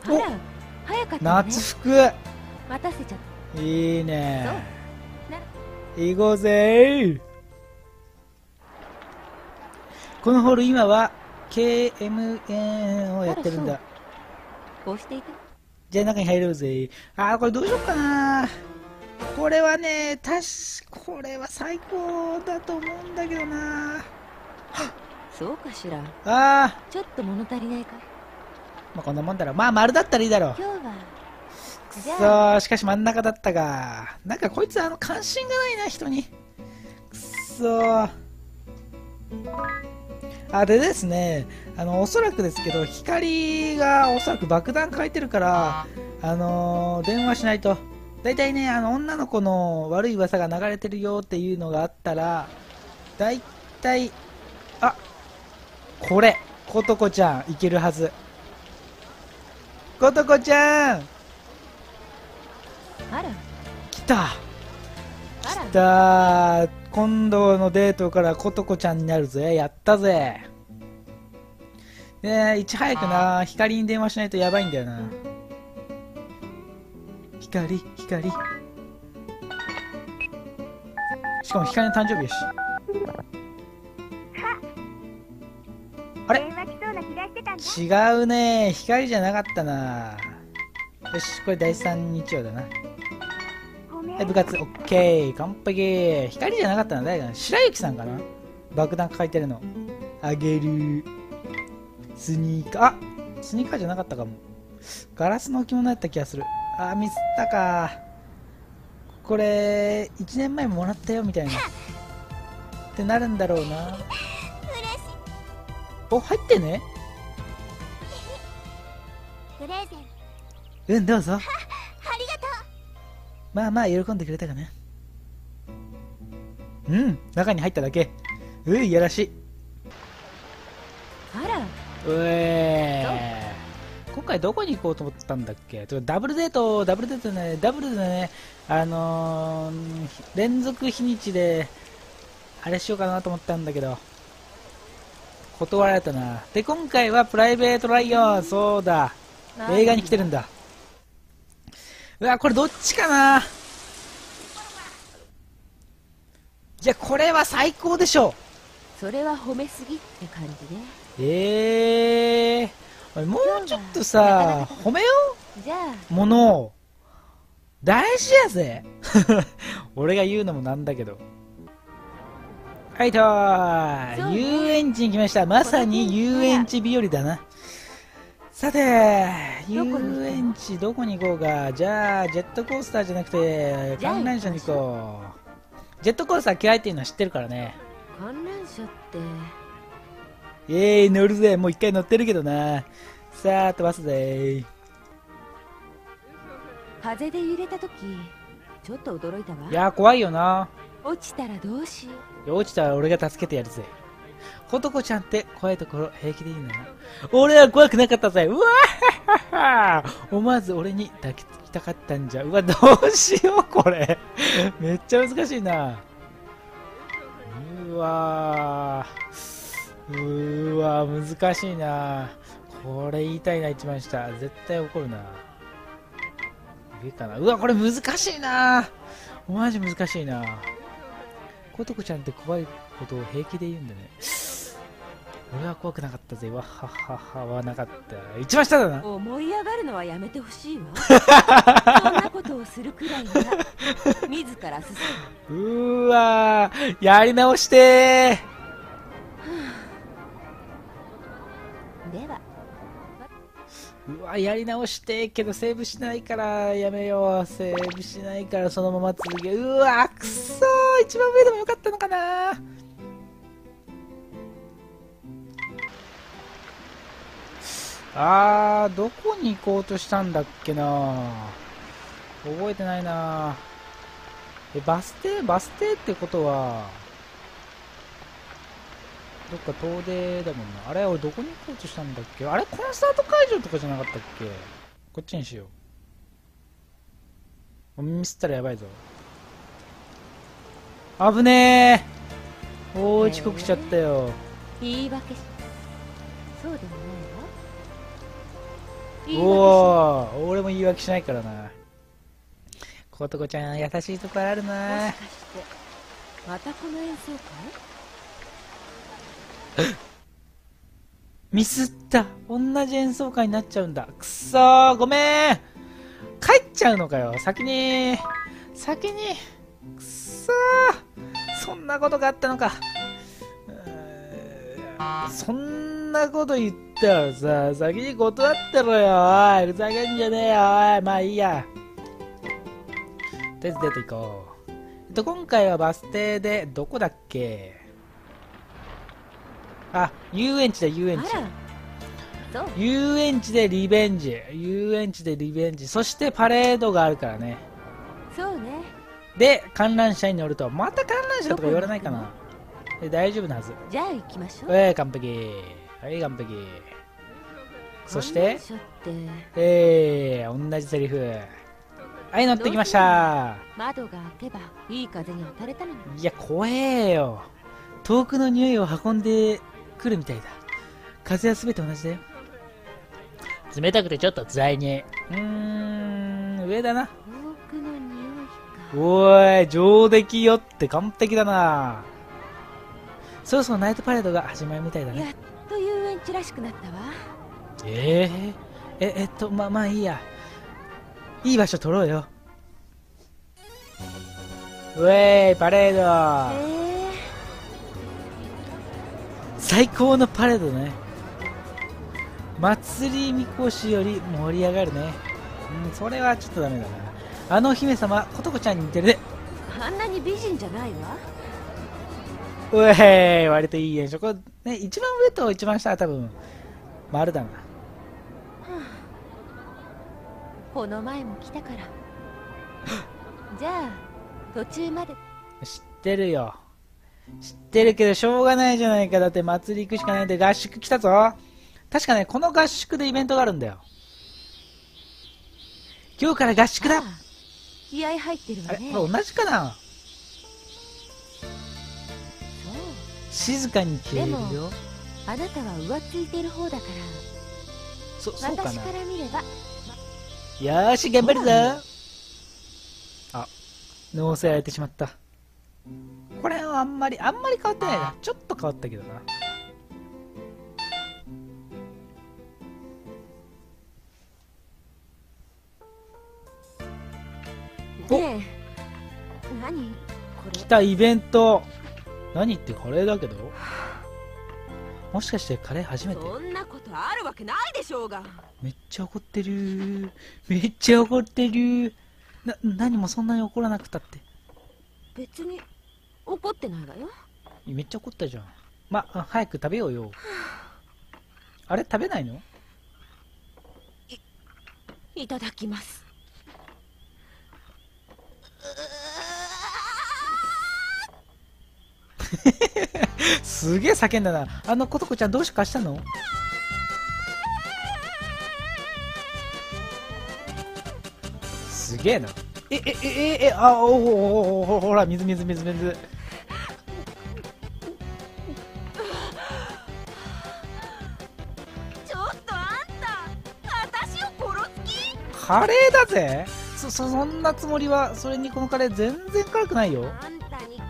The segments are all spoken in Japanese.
あら、早かったね。 夏服待たせちゃった。 いいね。 そうな行こうぜ。このホール今は KMN をやってるんだ。 こうしていて。 じゃあ中に入ろうぜ。これどうしようかな。これはね、これは最高だと思うんだけどな。 そうかしら。ちょっと物足りないか。 まあこんなもんだろう。まあ丸だったらいいだろう。 今日はくそー、しかし真ん中だったが。なんかこいつ関心がないな、人に。くそー。でですね、おそらくですけど、光がおそらく爆弾書いてるから、電話しないと。だいたいね、女の子の悪い噂が流れてるよっていうのがあったら、だいたい、これ、ことこちゃん、いけるはず。ことこちゃんあら。 来たあら。 来たー。今度のデートからことこちゃんになるぜ。やったぜ。いち早くな、光に電話しないとやばいんだよな。光。しかも光の誕生日やし。あれ違うね。光じゃなかったな。よし、これ第3日曜だな。はい、部活、オッケー。完璧。光じゃなかったな。誰かな。白雪さんかな。爆弾抱えてるの。あげる。スニーカー。スニーカーじゃなかったかも。ガラスの置物やった気がする。ミスったか。これ、1年前ももらったよみたいな。ってなるんだろうな。お、入ってね。 プレゼンどうぞ。 ありがとまあ喜んでくれたかな。中に入っただけ。いやらしい。 あら。 今回どこに行こうと思ったんだっけ。ダブルデートでね、連続日にちであれしようかなと思ったんだけど断られたな。で、今回はプライベートライオン。そうだ、映画に来てるんだ。これどっちかな。いや、これは最高でしょ。 それは褒めすぎって感じで。もうちょっとさ、褒めよう。じゃあものを大事やぜ。俺が言うのもなんだけど。はいとー、遊園地に来ました。まさに遊園地日和だな。さて、遊園地どこに行こうか。じゃあジェットコースターじゃなくて観覧車に行こう。ジェットコースター嫌いっていうのは知ってるからね。 観覧車って乗るぜ。もう一回乗ってるけどな。さあ飛ばすぜ。 風で揺れた時ちょっと驚いたわ。 いや怖いよな。 落ちたらどうしよう。 落ちたら俺が助けてやるぜ。ことこちゃんって怖いところ平気でいいんだな。俺は怖くなかったぜ。うわー思わず俺に抱きつきたかったんじゃ。どうしようこれ。めっちゃ難しいな。難しいな。これ言いたいな。一番下絶対怒るな。上かな。これ難しいな。マジ難しいな。ことこちゃんって怖いことを平気で言うんだね。俺は怖くなかったぜ。わははははなかった。一番下だな。 思い上がるのはやめてほしいわ。そんなことをするくらいなら自ら進む。やり直してー。ではやり直してけどセーブしないからやめよう。セーブしないからそのまま続け。くそー。一番上でもよかったのかな。どこに行こうとしたんだっけな。覚えてないな。バス停ってことはどっか遠出だもんな。あれ俺どこに行こうとしたんだっけ。あれコンサート会場とかじゃなかったっけ。こっちにしよう。ミスったらやばいぞ。危ねえ。遅刻しちゃったよ。 言い訳しそうでもないわ。 言い訳しおお、俺も言い訳しないからな。ことこちゃん優しいとこあるもな。 しかしてまたこの演奏会？ ミスった。同じ演奏会になっちゃうんだ。くそー、ごめん。帰っちゃうのかよ。先に。くそー。そんなことがあったのか。そんなこと言ったらさ、先に断ってろよ。おい、ふざけんじゃねえよ。おい、まあいいや。とりあえず出ていこう。今回はバス停で、どこだっけ？あ、遊園地だ、遊園地。 あら、そう。 遊園地でリベンジ。そしてパレードがあるからね。 そうね。 で、観覧車に乗ると。また観覧車とか言われないかな。大丈夫なはず。 じゃあ行きましょう。 完璧。はい、完璧。そして観覧車って、 同じセリフ。はい、乗ってきました。 窓が開けばいい風に当たれたのに。 いや、怖えよ。遠くの匂いを運んでくるみたいだ。風はすべて同じだよ。冷たくてちょっと辛いね。上だな。 遠くの匂いか。 おーい、上出来よって完璧だな。そろそろナイトパレードが始まるみたいだやね。 っと遊園地らしくなったわ。 まあいいや。いい場所取ろうよ。ウェーイ、パレード。最高のパレードね。祭りみこしより盛り上がるね。それはちょっとダメだな。あの姫様、ことこちゃんに似てるね。 あんなに美人じゃないわ。 うえー、割といい演出。これね、一番上と一番下は多分丸だな。 この前も来たからじゃあ途中まで。 知ってるよ。知ってるけどしょうがないじゃないか。だって祭り行くしかないんで合宿来たぞ。確かね、この合宿でイベントがあるんだよ。今日から合宿だ。 気合入ってるわあれ、 ね。 これ同じかな。 そう。 静かに消えるよ。 あなたは浮ついてる方だからそうかな。 私から見れば。 よーし、頑張るぞ。あ、脳性やれてしまった。これはあんまり変わってないな。ちょっと変わったけどな。 ねえ、何これ。 来たイベント。何ってカレーだけど。もしかしてカレー初めて？ そんなことあるわけないでしょうが。 めっちゃ怒ってる。何もそんなに怒らなくたって。 別に怒ってないわよ。 めっちゃ怒ったじゃん。ま、早く食べようよ。あれ食べないの？ いただきます。 すげえ叫んだな。ことこちゃんどうしかしたの？すげえな。ほら、水。 ちょっとあんた、私を殺す気？ カレーだぜ。そんなつもりは。それにこのカレー全然辛くないよ。 あんたに辛くなくて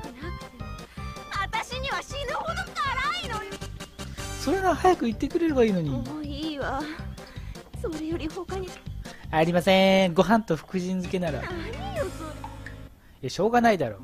私には死ぬほど辛いのよ。 それなら早く言ってくれればいいのに。 もういいわ。それより他に。 ありません。ご飯と福神漬けなら。 何よそれ。 しょうがないだろ。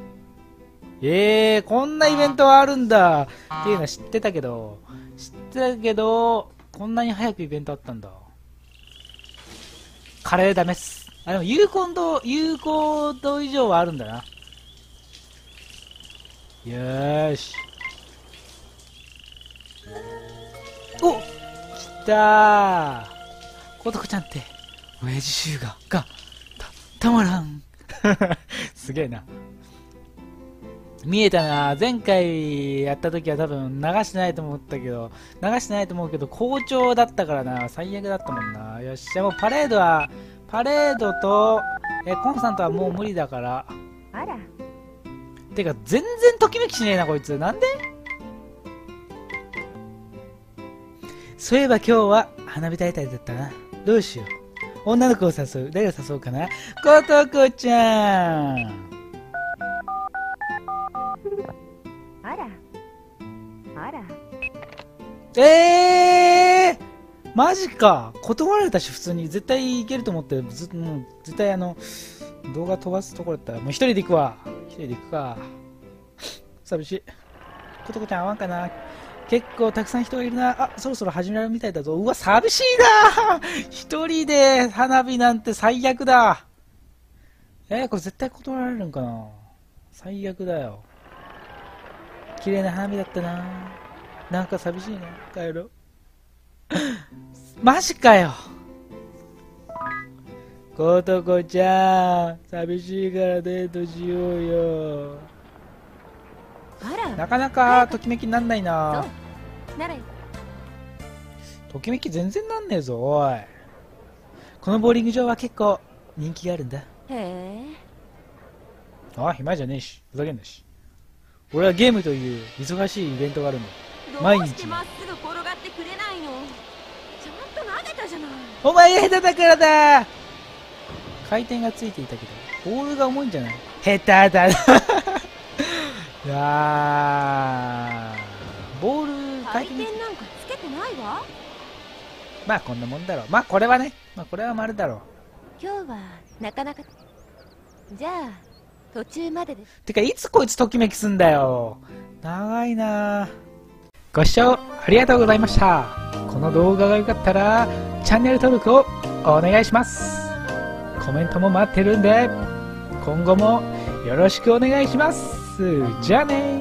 こんなイベントはあるんだっていうのは知ってたけど、こんなに早くイベントあったんだ。カレーダメっす。でも有効度以上はあるんだな。よーし。お、来たー。ことこちゃんって親父シューがたまらん。すげえな。見えたな。前回やった時は多分流してないと思うけど好調だったからな。最悪だったもんな。よし、じゃあもうパレードとコンスタントはもう無理だから。 あら。 てか全然ときめきしねえなこいつ。なんで？ そういえば今日は花火大会だったな。どうしよう。女の子を誘う。誰を誘おうかな。ことこちゃん。 あらあら。 マジか。断られたし、普通に絶対いけると思って、もう絶対動画飛ばすところだったら、もう一人で行くわ。一人で行くか。寂しい。ことこちゃん会わんかな。結構たくさん人がいるな。あ、そろそろ始められるみたいだぞ。うわ、寂しいな。一人で花火なんて最悪だ。これ絶対断られるんかな。最悪だよ。綺麗な花火だったな。なんか寂しいな。帰ろう。マジかよ。ことこちゃん、寂しいからデートしようよ。 あら。 なかなかときめきなんないな。 そうならときめき全然なんねえぞ、おい。このボーリング場は結構人気があるんだ。 へえ。 あ、暇じゃねえし、ふざけんなし。俺はゲームという忙しいイベントがあるんだ。 どうしてまっすぐ転がってくれないの。ちゃんと投げたじゃない。 お前が下手だからだ。回転がついていたけど、ボールが重いんじゃない。下手だな。ボール回転なんかつけてないわ。 まあこんなもんだろう。まあこれはね、まあこれは丸だろう。 今日はなかなか。じゃあ途中までで。 てかいつこいつときめきすんだよ。長いな。ご視聴ありがとうございました。この動画が良かったらチャンネル登録をお願いします。コメントも待ってるんで今後もよろしくお願いします。じゃあねー。